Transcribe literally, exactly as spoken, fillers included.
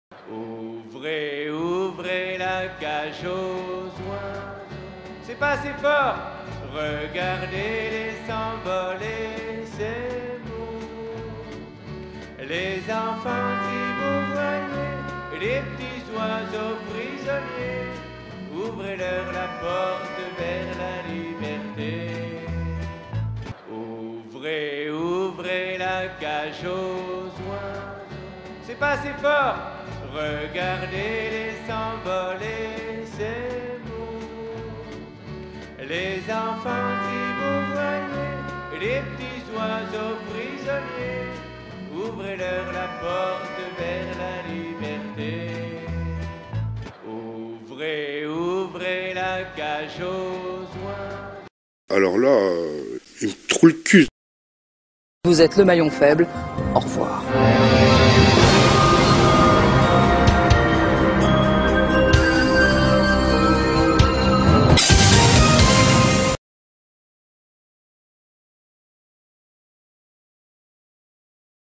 Ouvrez, ouvrez la cage aux oiseaux. C'est pas assez fort. Regardez-les s'envoler, c'est beau. Les enfants, si vous voyez les petits oiseaux prisonniers, ouvrez-leur la porte vers la liberté. Ouvrez, ouvrez la cage aux oiseaux. C'est pas assez fort. Regardez-les s'envoler, c'est beau. Les enfants, si vous voyez les petits oiseaux prisonniers, ouvrez-leur la porte vers la liberté. Ouvrez, ouvrez la cage aux oiseaux. Alors là, euh, il me trouve le cul. Vous êtes le maillon faible, au revoir.